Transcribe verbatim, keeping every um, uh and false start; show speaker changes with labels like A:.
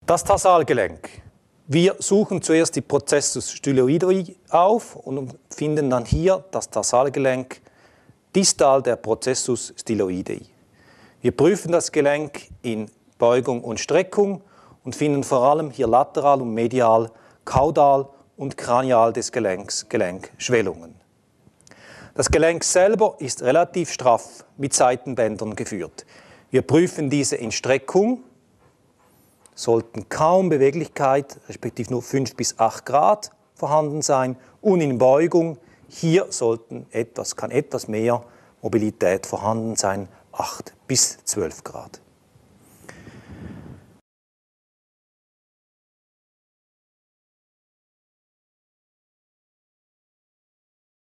A: Das Tarsalgelenk. Wir suchen zuerst die Processus styloidei auf und finden dann hier das Tarsalgelenk distal der Processus styloidei. Wir prüfen das Gelenk in Beugung und Streckung und finden vor allem hier lateral und medial, kaudal und kranial des Gelenks Gelenkschwellungen. Das Gelenk selber ist relativ straff mit Seitenbändern geführt. Wir prüfen diese in Streckung, sollten kaum Beweglichkeit, respektive nur fünf bis acht Grad vorhanden sein, und in Beugung, hier sollten etwas, kann etwas mehr Mobilität vorhanden sein, acht bis zwölf Grad.